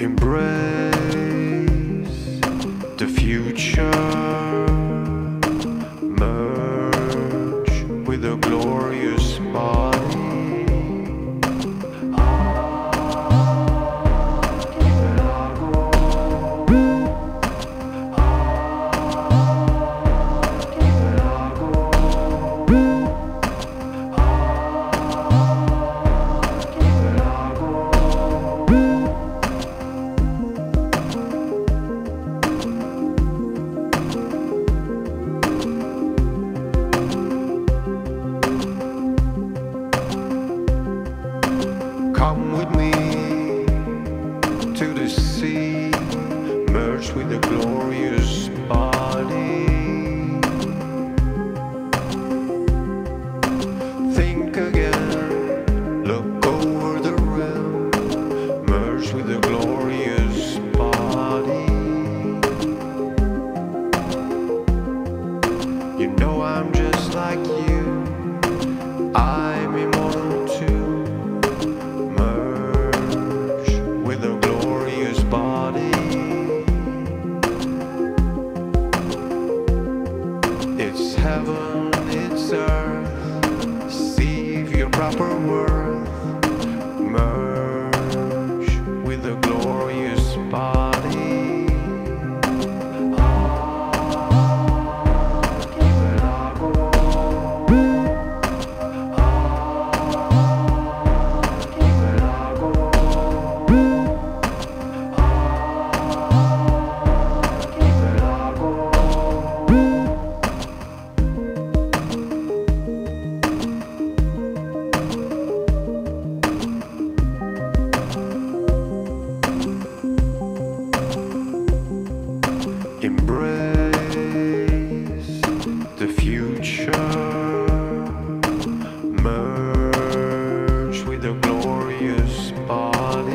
Embrace the future, merge with a glorious body. Come with me to the sea, merge with the glorious body. Think again, look over the realm, merge with the glorious body. You know I'm just like you, I'm immortal too. It's heaven, it's earth, Sieve your proper worth, merge with the glorious body. Embrace the future, merge with the glorious body.